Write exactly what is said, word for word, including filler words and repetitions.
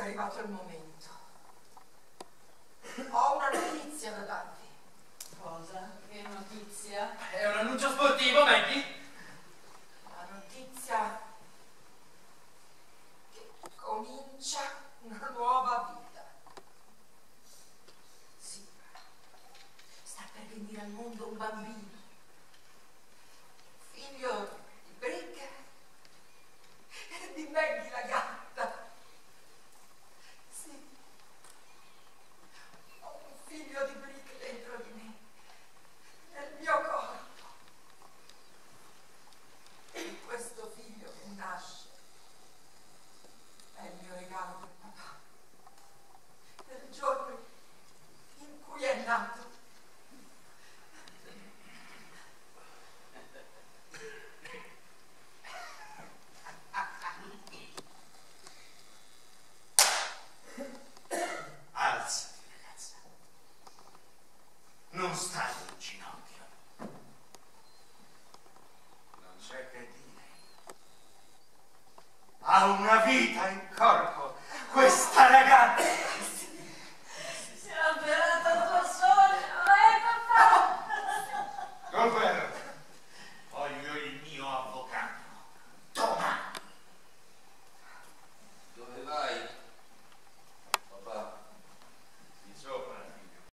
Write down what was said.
è arrivato il momento. Ho una notizia da darvi. Cosa? Che notizia? È un annuncio sportivo, Maggie? La notizia che comincia una nuova vita. Sì, sta per venire al mondo un bambino, figlio di Brick e di Maggie la gatta. Sì, ho un figlio di Brick dentro di me, nel mio corpo. E questo figlio che nasce è il mio regalo per papà. Nel giorno in cui è nato, alzati, ragazza. Non stai in ginocchio. Non c'è che dire. Ha una vita in corpo, questa ragazza.